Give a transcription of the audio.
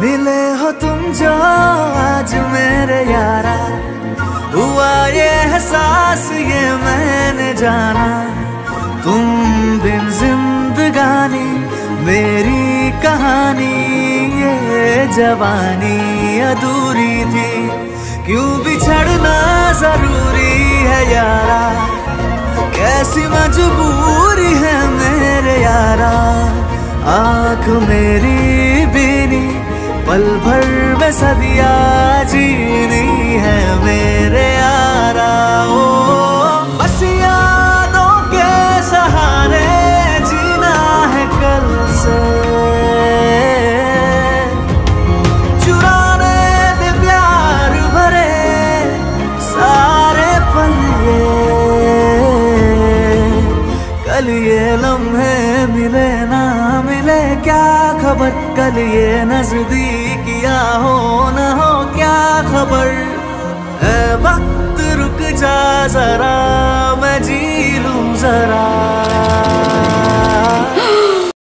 मिले हो तुम जो आज मेरे यारा, हुआ ये एहसास ये मैंने जाना। तुम बिन जिंदगानी मेरी कहानी, ये जवानी अधूरी थी, क्यों बिछड़ना जरूरी है यारा। कैसी मजबूरी है मेरे यारा, आँख मेरी बीनी पल भर में सदिया जीनी है मेरे यारा। ओ बस यादों के सहारे जीना है कल से, चुराने दे प्यार भरे सारे पल कल ये लम्हे मिले ना मिले क्या खबर, कल ये नजदीकियां हो न हो क्या खबर। वक्त रुक जा जरा मैं जी